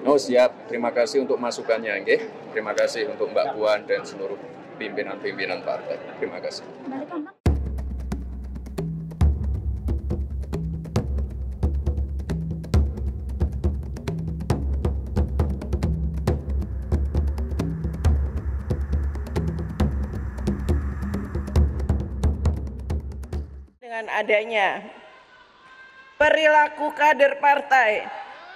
Oh siap, terima kasih untuk masukannya, nggih. Terima kasih untuk Mbak Puan dan seluruh pimpinan-pimpinan partai. Terima kasih. Dengan adanya perilaku kader partai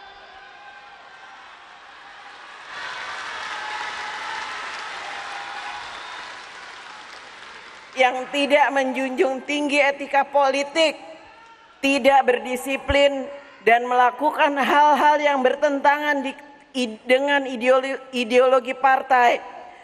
yang tidak menjunjung tinggi etika politik, tidak berdisiplin, dan melakukan hal-hal yang bertentangan dengan ideologi partai,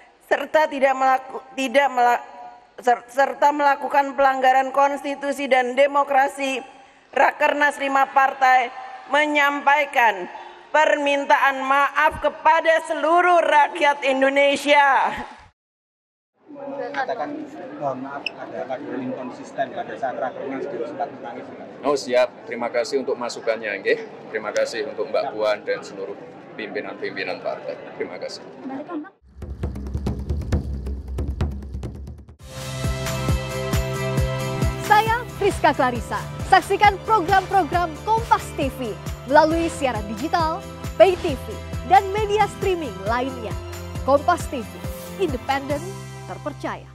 serta melakukan pelanggaran konstitusi dan demokrasi, Rakernas 5 Partai menyampaikan permintaan maaf kepada seluruh rakyat Indonesia. Katakan mohon maaf ada kader inkonsisten pada saat Rakernas sempat menangis. Oh siap, terima kasih untuk masukannya, nggih. Terima kasih untuk Mbak Puan dan seluruh pimpinan-pimpinan partai. Terima kasih. Saya Friska Clarissa. Saksikan program-program Kompas TV melalui siaran digital, pay TV, dan media streaming lainnya. Kompas TV, independen, terpercaya.